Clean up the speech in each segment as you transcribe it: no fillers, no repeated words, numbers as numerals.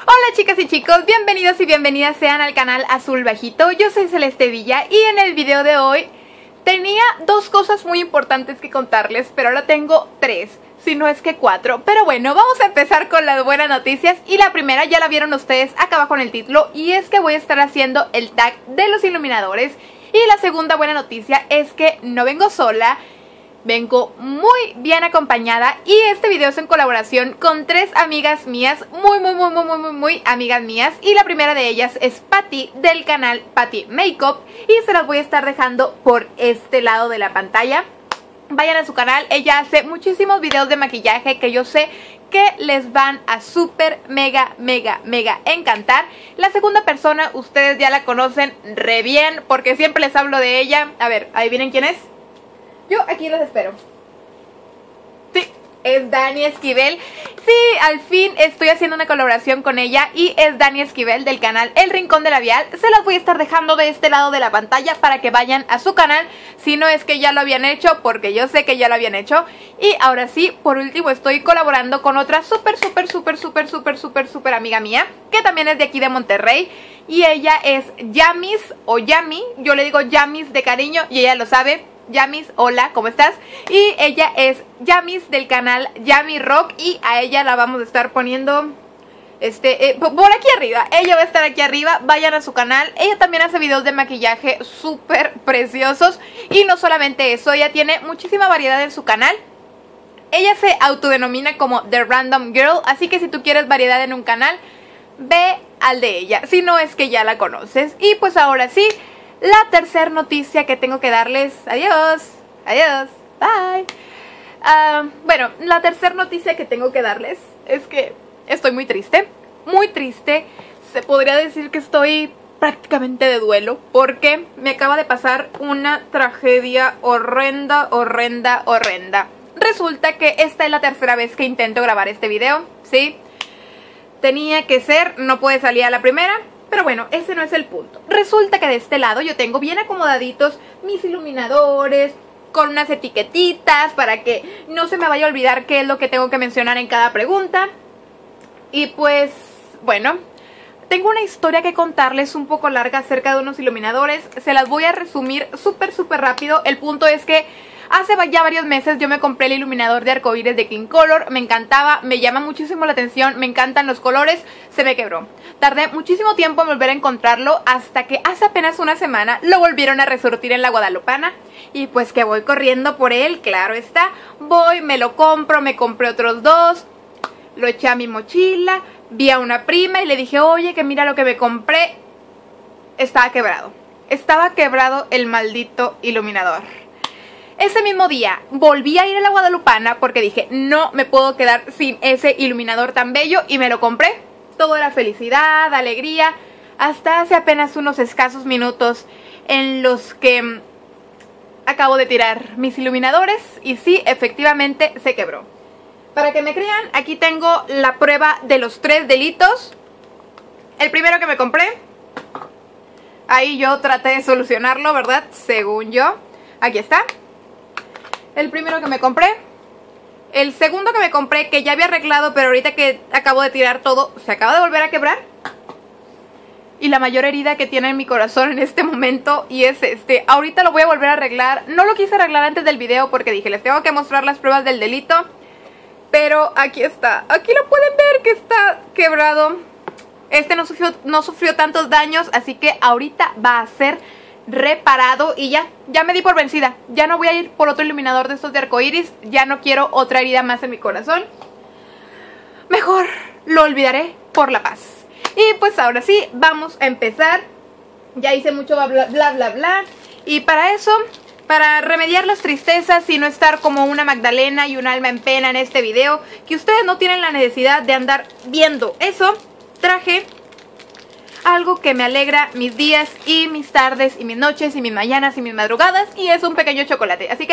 Hola chicas y chicos, bienvenidos y bienvenidas sean al canal Azul Bajito. Yo soy Celeste Villa y en el video de hoy tenía dos cosas muy importantes que contarles, pero ahora tengo tres, si no es que cuatro. Pero bueno, vamos a empezar con las buenas noticias y la primera ya la vieron ustedes acá abajo en el título y es que voy a estar haciendo el tag de los iluminadores. Y la segunda buena noticia es que no vengo sola, vengo muy bien acompañada y este video es en colaboración con tres amigas mías, muy amigas mías. Y la primera de ellas es Patty del canal Patty Makeup y se las voy a estar dejando por este lado de la pantalla. Vayan a su canal, ella hace muchísimos videos de maquillaje que yo sé que les van a súper mega encantar. La segunda persona ustedes ya la conocen re bien porque siempre les hablo de ella. A ver, ¿adivinen quién es? Yo aquí los espero. Sí, es Dani Esquivel. Sí, al fin estoy haciendo una colaboración con ella y es Dani Esquivel del canal El Rincón de Labial. Se las voy a estar dejando de este lado de la pantalla para que vayan a su canal, si no es que ya lo habían hecho, porque yo sé que ya lo habían hecho. Y ahora sí, por último estoy colaborando con otra súper amiga mía, que también es de aquí de Monterrey. Y ella es Yamis o Yami, yo le digo Yamis de cariño y ella lo sabe. Yamis, hola, ¿cómo estás? Y ella es Yamis del canal Yami Rock y a ella la vamos a estar poniendo por aquí arriba. Ella va a estar aquí arriba, vayan a su canal. Ella también hace videos de maquillaje súper preciosos y no solamente eso, ella tiene muchísima variedad en su canal. Ella se autodenomina como The Random Girl, así que si tú quieres variedad en un canal, ve al de ella, si no es que ya la conoces. Y pues ahora sí, la tercera noticia que tengo que darles. Adiós, bye. Bueno, la tercera noticia que tengo que darles es que estoy muy triste. Se podría decir que estoy prácticamente de duelo porque me acaba de pasar una tragedia horrenda. Resulta que esta es la tercera vez que intento grabar este video, ¿sí? Tenía que ser, no puede salir a la primera. Pero bueno, ese no es el punto. Resulta que de este lado yo tengo bien acomodaditos mis iluminadores con unas etiquetitas para que no se me vaya a olvidar qué es lo que tengo que mencionar en cada pregunta. Y pues, bueno, tengo una historia que contarles un poco larga acerca de unos iluminadores. Se las voy a resumir súper rápido. El punto es que hace ya varios meses yo me compré el iluminador de arcoíris de King Color. Me encantaba, me llama muchísimo la atención, me encantan los colores. Se me quebró. Tardé muchísimo tiempo en volver a encontrarlo hasta que hace apenas una semana lo volvieron a resurtir en la Guadalupana. Y pues que voy corriendo por él, claro está. Voy, me lo compro, me compré otros dos. Lo eché a mi mochila, vi a una prima y le dije, oye, que mira lo que me compré. Estaba quebrado. Estaba quebrado el maldito iluminador. Ese mismo día volví a ir a la Guadalupana porque dije, no me puedo quedar sin ese iluminador tan bello y me lo compré. Todo era felicidad, alegría, hasta hace apenas unos escasos minutos en los que acabo de tirar mis iluminadores y sí, efectivamente se quebró. Para que me crean, aquí tengo la prueba de los tres delitos. El primero que me compré, ahí yo traté de solucionarlo, ¿verdad? Según yo, aquí está. El primero que me compré. El segundo que me compré, que ya había arreglado, pero ahorita que acabo de tirar todo, se acaba de volver a quebrar. Y la mayor herida que tiene en mi corazón en este momento, y es ahorita lo voy a volver a arreglar. No lo quise arreglar antes del video porque dije, les tengo que mostrar las pruebas del delito. Pero aquí está, aquí lo pueden ver que está quebrado. No sufrió tantos daños, así que ahorita va a ser reparado y ya me di por vencida. Ya no voy a ir por otro iluminador de estos de arcoíris. Ya no quiero otra herida más en mi corazón. Mejor lo olvidaré por la paz. Y pues ahora sí, vamos a empezar. Ya hice mucho bla. Y para eso, para remediar las tristezas y no estar como una Magdalena y un alma en pena en este video, que ustedes no tienen la necesidad de andar viendo eso, traje algo que me alegra mis días y mis tardes y mis noches y mis mañanas y mis madrugadas, y es un pequeño chocolate, así que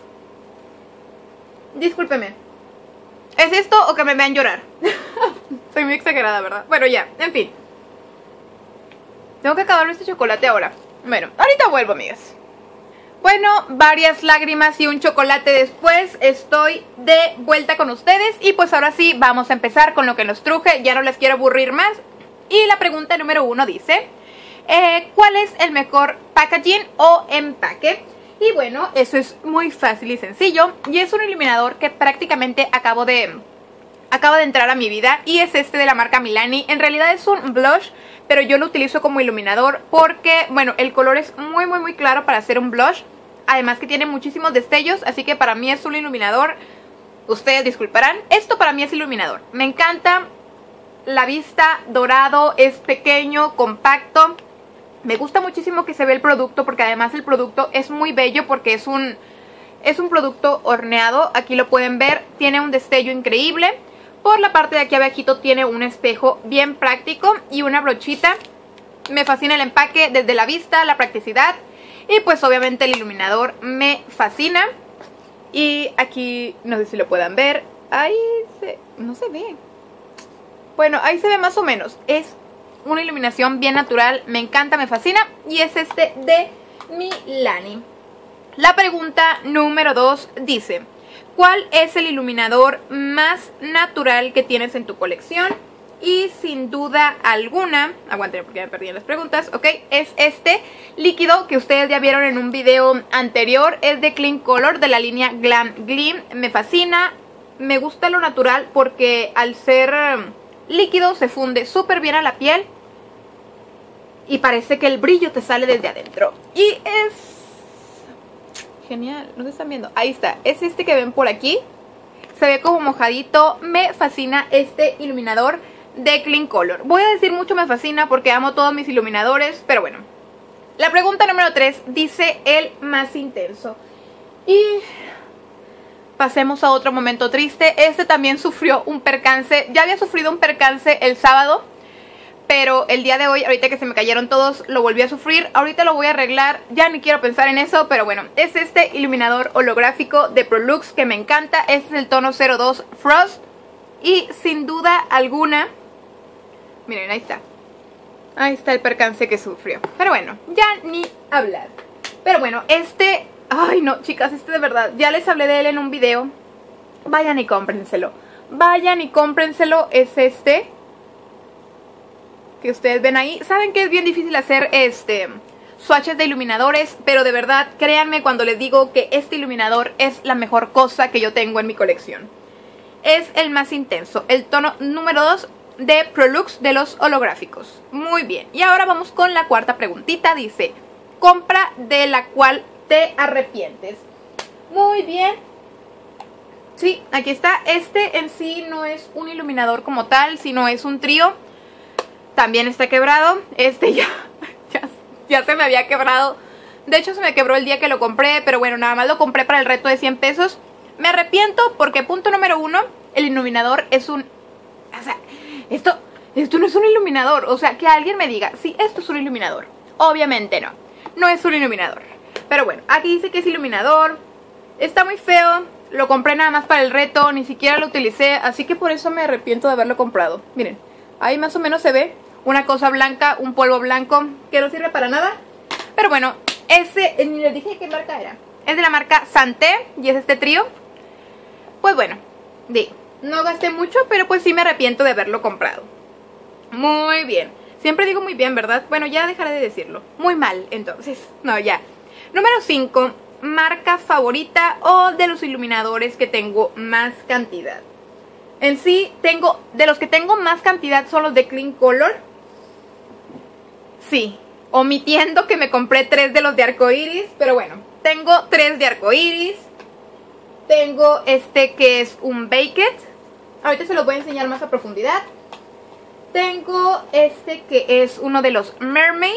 discúlpeme. ¿Es esto o que me vean llorar? Soy muy exagerada, ¿verdad? Bueno, ya, en fin. Tengo que acabarme este chocolate ahora. Bueno, ahorita vuelvo, amigas. Bueno, varias lágrimas y un chocolate después, estoy de vuelta con ustedes. Y pues ahora sí, vamos a empezar con lo que nos truje, ya no les quiero aburrir más. Y la pregunta número 1 dice, ¿cuál es el mejor packaging o empaque? Y bueno, eso es muy fácil y sencillo. Y es un iluminador que prácticamente acaba de entrar a mi vida. Y es este de la marca Milani. En realidad es un blush, pero yo lo utilizo como iluminador porque, bueno, el color es muy claro para hacer un blush. Además que tiene muchísimos destellos, así que para mí es un iluminador. Ustedes disculparán, esto para mí es iluminador. Me encanta la vista, dorado, es pequeño, compacto. Me gusta muchísimo que se ve el producto porque además el producto es muy bello porque es un producto horneado. Aquí lo pueden ver, tiene un destello increíble. Por la parte de aquí abajito tiene un espejo bien práctico y una brochita. Me fascina el empaque desde la vista, la practicidad. Y pues obviamente el iluminador me fascina. Y aquí, no sé si lo puedan ver. Ahí no se ve. Bueno, ahí se ve más o menos. Es una iluminación bien natural. Me encanta, me fascina. Y es este de Milani. La pregunta número 2 dice, ¿cuál es el iluminador más natural que tienes en tu colección? Y sin duda alguna, aguanten porque ya me perdí en las preguntas, ok, es este líquido que ustedes ya vieron en un video anterior. Es de Clean Color, de la línea Glam Gleam. Me fascina, me gusta lo natural porque al ser líquido se funde súper bien a la piel. Y parece que el brillo te sale desde adentro. Y es genial, ¿no se están viendo? Ahí está, es este que ven por aquí. Se ve como mojadito, me fascina este iluminador de Clean Color. Voy a decir mucho me fascina porque amo todos mis iluminadores, pero bueno. La pregunta número 3 dice el más intenso. Y pasemos a otro momento triste. Este también sufrió un percance. Ya había sufrido un percance el sábado, pero el día de hoy, ahorita que se me cayeron todos, lo volví a sufrir. Ahorita lo voy a arreglar, ya ni quiero pensar en eso, pero bueno. Es este iluminador holográfico de Prolux que me encanta. Este es el tono 02 Frost. Y sin duda alguna, miren, ahí está. Ahí está el percance que sufrió. Pero bueno, ya ni hablar. Pero bueno, este... Ay no, chicas, este de verdad, ya les hablé de él en un video. Vayan y cómprenselo. Vayan y cómprenselo. Es este que ustedes ven ahí. Saben que es bien difícil hacer swatches de iluminadores, pero de verdad, créanme cuando les digo que este iluminador es la mejor cosa que yo tengo en mi colección. Es el más intenso, el tono número 2 de Prolux de los holográficos. Muy bien, y ahora vamos con la cuarta preguntita. Dice, compra de la cual te arrepientes. Muy bien. Sí, aquí está. Este en sí no es un iluminador como tal, sino es un trío. También está quebrado. Este ya se me había quebrado. De hecho se me quebró el día que lo compré, pero bueno, nada más lo compré para el reto de 100 pesos. Me arrepiento porque punto número 1, el iluminador es un... O sea, esto no es un iluminador. O sea, que alguien me diga, sí, esto es un iluminador. Obviamente no, no es un iluminador. Pero bueno, aquí dice que es iluminador. Está muy feo, lo compré nada más para el reto, ni siquiera lo utilicé. Así que por eso me arrepiento de haberlo comprado. Miren, ahí más o menos se ve una cosa blanca, un polvo blanco que no sirve para nada. Pero bueno, ese, ni les dije qué marca era. Es de la marca Santé y es este trío. Pues bueno, no gasté mucho, pero pues sí me arrepiento de haberlo comprado. Muy bien. Siempre digo muy bien, ¿verdad? Bueno, ya dejaré de decirlo. Muy mal, entonces. No, ya. Número 5. Marca favorita o de los iluminadores que tengo más cantidad. En sí, de los que tengo más cantidad son los de Clean Color. Sí, omitiendo que me compré 3 de los de arcoiris, pero bueno, tengo 3 de arcoiris. Tengo este que es un Baked. Ahorita se los voy a enseñar más a profundidad. Tengo este que es uno de los Mermaid.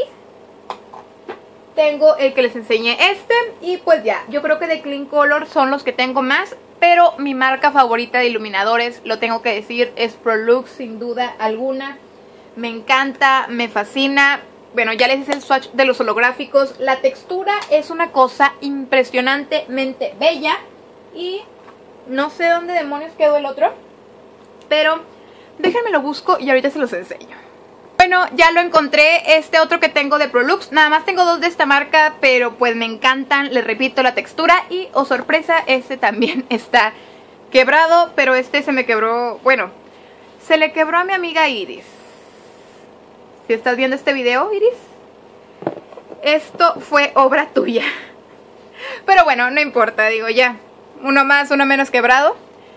Tengo el que les enseñé y pues ya, yo creo que de Clean Color son los que tengo más. Pero mi marca favorita de iluminadores, lo tengo que decir, es Prolux sin duda alguna. Me encanta, me fascina. Bueno, ya les hice el swatch de los holográficos. La textura es una cosa impresionantemente bella. Y no sé dónde demonios quedó el otro, pero déjenme lo busco y ahorita se los enseño. bueno, ya lo encontré, este otro que tengo de Prolux. Nada más tengo dos de esta marca, pero pues me encantan, les repito, la textura. Y, oh sorpresa, este también está quebrado, pero este se me quebró, bueno, se le quebró a mi amiga Iris. Si estás viendo este video, Iris, esto fue obra tuya. Pero bueno, no importa, digo ya, uno más, uno menos quebrado.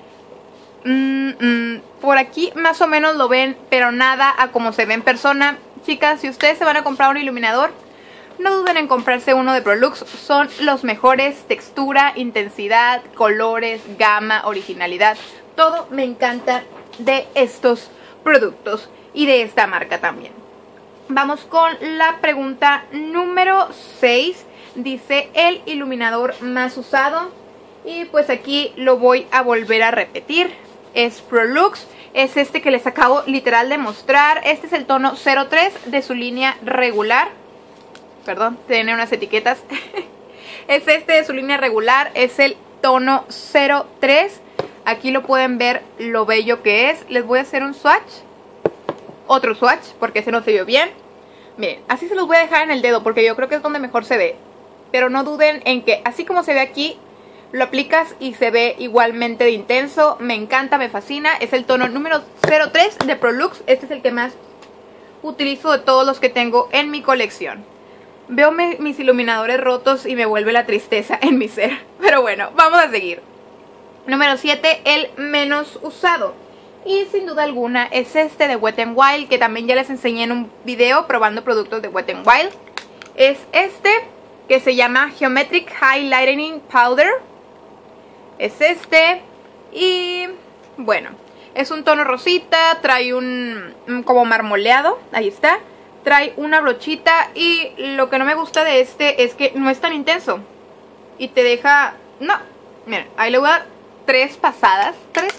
Por aquí más o menos lo ven, pero nada a como se ve en persona. Chicas, si ustedes se van a comprar un iluminador, no duden en comprarse uno de Prolux. Son los mejores, textura, intensidad, colores, gama, originalidad. Todo me encanta de estos productos y de esta marca también. Vamos con la pregunta número 6. Dice el iluminador más usado. Y pues aquí lo voy a volver a repetir. Es Prolux. Es este que les acabo literal de mostrar. Este es el tono 03 de su línea regular. Perdón, tiene unas etiquetas. Es este de su línea regular. Es el tono 03. Aquí lo pueden ver lo bello que es. Les voy a hacer un swatch. Otro swatch, porque ese no se vio bien. Miren, así se los voy a dejar en el dedo, porque yo creo que es donde mejor se ve. Pero no duden en que así como se ve aquí, lo aplicas y se ve igualmente de intenso. Me encanta, me fascina. Es el tono número 03 de Prolux. Este es el que más utilizo de todos los que tengo en mi colección. Veo mis iluminadores rotos y me vuelve la tristeza en mi ser. Pero bueno, vamos a seguir. Número 7, el menos usado. Y sin duda alguna es este de Wet n Wild, que también ya les enseñé en un video probando productos de Wet n Wild. Es este, que se llama Geometric Highlighting Powder. Es este. Y bueno, es un tono rosita, trae un como marmoleado, ahí está. Trae una brochita y lo que no me gusta de este es que no es tan intenso. Y te deja, no, miren, ahí le voy a dar 3 pasadas.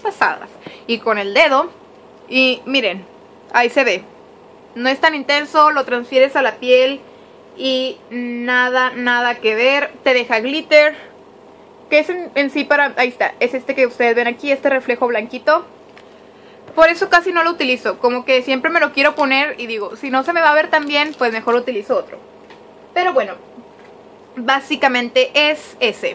Y con el dedo, y miren, ahí se ve. No es tan intenso, lo transfieres a la piel y nada que ver. Te deja glitter, que es en sí para, ahí está, es este que ustedes ven aquí, este reflejo blanquito. Por eso casi no lo utilizo, como que siempre me lo quiero poner y digo, si no se me va a ver tan bien, pues mejor utilizo otro. Pero bueno, básicamente es ese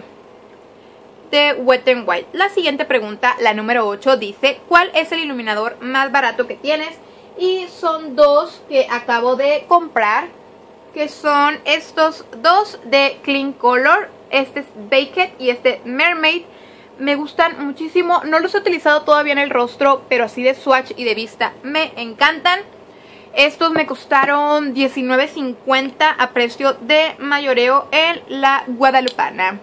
de Wet n Wild. La siguiente pregunta, la número 8, dice: ¿cuál es el iluminador más barato que tienes? Y son dos que acabo de comprar, que son estos dos de Clean Color. Este es Baked y este Mermaid. Me gustan muchísimo, no los he utilizado todavía en el rostro, pero así de swatch y de vista me encantan. Estos me costaron $19.50 a precio de mayoreo en la Guadalupana.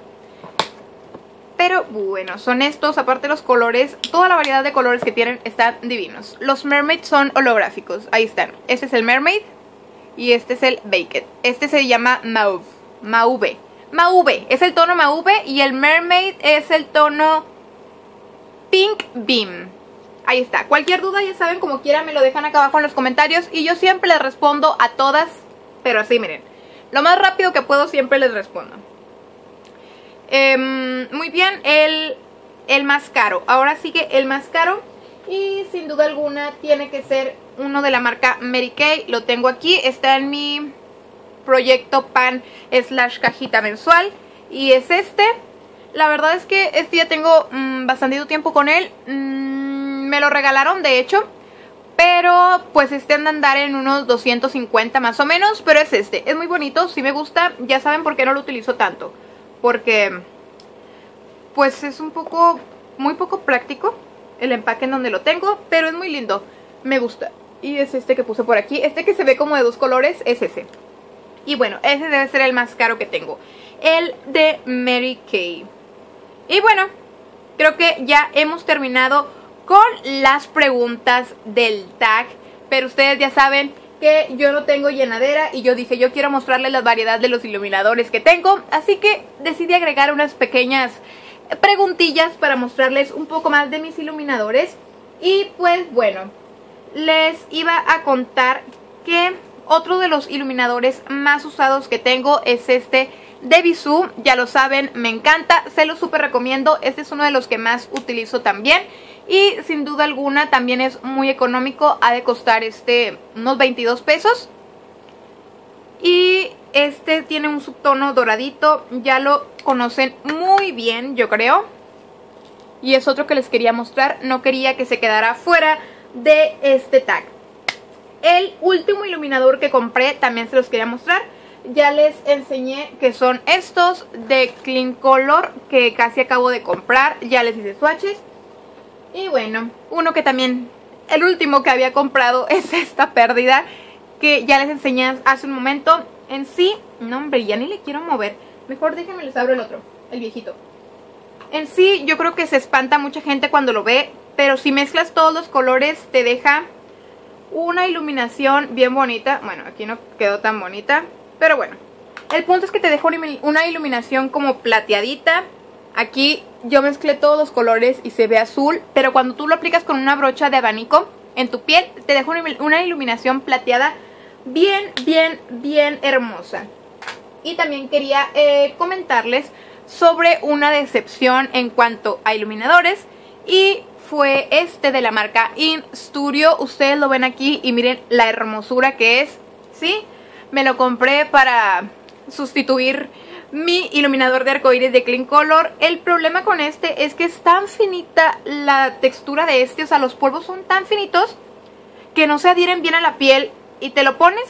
Pero bueno, son estos, aparte los colores, toda la variedad de colores que tienen están divinos. Los Mermaid son holográficos, ahí están. Este es el Mermaid y este es el Baked. Este se llama Mauve. Mauve, es el tono Mauve y el Mermaid es el tono Pink Beam. Ahí está, cualquier duda ya saben, como quieran me lo dejan acá abajo en los comentarios y yo siempre les respondo a todas, pero así miren, lo más rápido que puedo siempre les respondo. Muy bien, el más caro. Ahora sigue el más caro y sin duda alguna tiene que ser uno de la marca Mary Kay. Lo tengo aquí, está en mi proyecto pan / cajita mensual y es este. La verdad es que este ya tengo bastante tiempo con él. Me lo regalaron de hecho, pero pues este anda a andar en unos 250 más o menos. Pero es este, es muy bonito, sí me gusta. Ya saben por qué no lo utilizo tanto, porque pues es muy poco práctico el empaque en donde lo tengo, pero es muy lindo, me gusta. Y es este que puse por aquí, este que se ve como de dos colores es ese. Y bueno, ese debe ser el más caro que tengo, el de Mary Kay. Y bueno, creo que ya hemos terminado con las preguntas del tag. Pero ustedes ya saben que yo no tengo llenadera y yo dije, yo quiero mostrarles la variedad de los iluminadores que tengo. Así que decidí agregar unas pequeñas preguntillas para mostrarles un poco más de mis iluminadores. Y pues bueno, les iba a contar que otro de los iluminadores más usados que tengo es este de Bisú. Ya lo saben, me encanta, se lo súper recomiendo. Este es uno de los que más utilizo también. y sin duda alguna también es muy económico. Ha de costar unos 22 pesos. Y tiene un subtono doradito, ya lo conocen muy bien, yo creo. Y es otro que les quería mostrar, no quería que se quedara fuera de este tag. El último iluminador que compré también se los quería mostrar. Ya les enseñé que son estos de Clean Color, que casi acabo de comprar, ya les hice swatches. Y bueno, uno que también, el último que había comprado es esta pérdida, que ya les enseñé hace un momento. En sí, no hombre, ya ni le quiero mover. Mejor déjenme les abro el otro, el viejito. En sí, yo creo que se espanta mucha gente cuando lo ve, pero si mezclas todos los colores te deja una iluminación bien bonita. Bueno, aquí no quedó tan bonita, pero bueno. El punto es que te deja una iluminación como plateadita. Aquí yo mezclé todos los colores y se ve azul, pero cuando tú lo aplicas con una brocha de abanico en tu piel, te deja una iluminación plateada bien, bien, bien hermosa. Y también quería comentarles sobre una decepción en cuanto a iluminadores, y fue de la marca InStudio. Ustedes lo ven aquí y miren la hermosura que es, ¿sí? Me lo compré para sustituir mi iluminador de arcoíris de Clean Color. El problema con es que es tan finita la textura de o sea, los polvos son tan finitos que no se adhieren bien a la piel. Y te lo pones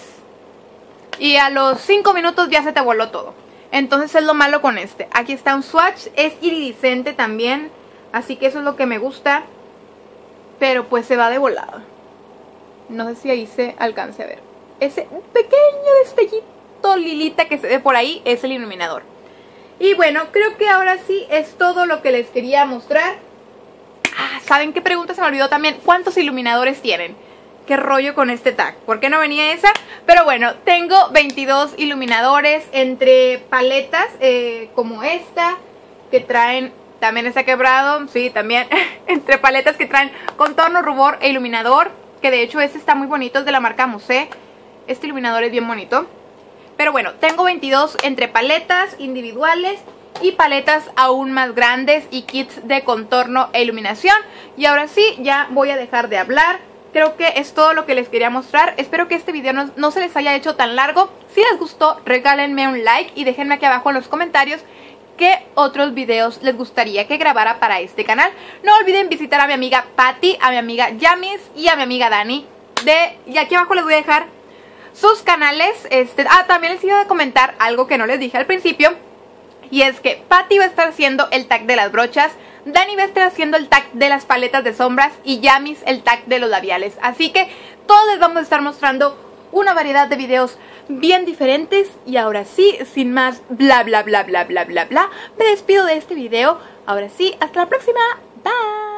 y a los 5 minutos ya se te voló todo. Entonces es lo malo con Aquí está un swatch, es iridiscente también, así que eso es lo que me gusta. Pero pues se va de volada. No sé si ahí se alcance a ver. Ese pequeño destellito lilita que se ve por ahí es el iluminador. Y bueno, creo que ahora sí es todo lo que les quería mostrar. ¿Saben qué pregunta se me olvidó también? ¿Cuántos iluminadores tienen? ¿Qué rollo con este tag? ¿Por qué no venía esa? Pero bueno, tengo 22 iluminadores entre paletas como esta, que traen, también está quebrado, sí, también, entre paletas que traen contorno, rubor e iluminador, que de hecho está muy bonito, es de la marca Musée. Este iluminador es bien bonito. Pero bueno, tengo 22 entre paletas individuales y paletas aún más grandes y kits de contorno e iluminación. Y ahora sí, ya voy a dejar de hablar. Creo que es todo lo que les quería mostrar. Espero que este video no se les haya hecho tan largo. Si les gustó, regálenme un like y déjenme aquí abajo en los comentarios qué otros videos les gustaría que grabara para este canal. No olviden visitar a mi amiga Patty, a mi amiga Yamis y a mi amiga Dani. Y aquí abajo les voy a dejar sus canales. También les iba a comentar algo que no les dije al principio. Y es que Patty va a estar haciendo el tag de las brochas, Dani va a estar haciendo el tag de las paletas de sombras y Yamis el tag de los labiales. Así que todos les vamos a estar mostrando una variedad de videos bien diferentes. Y ahora sí, sin más bla bla bla bla bla bla bla, me despido de este video. Ahora sí, hasta la próxima. Bye.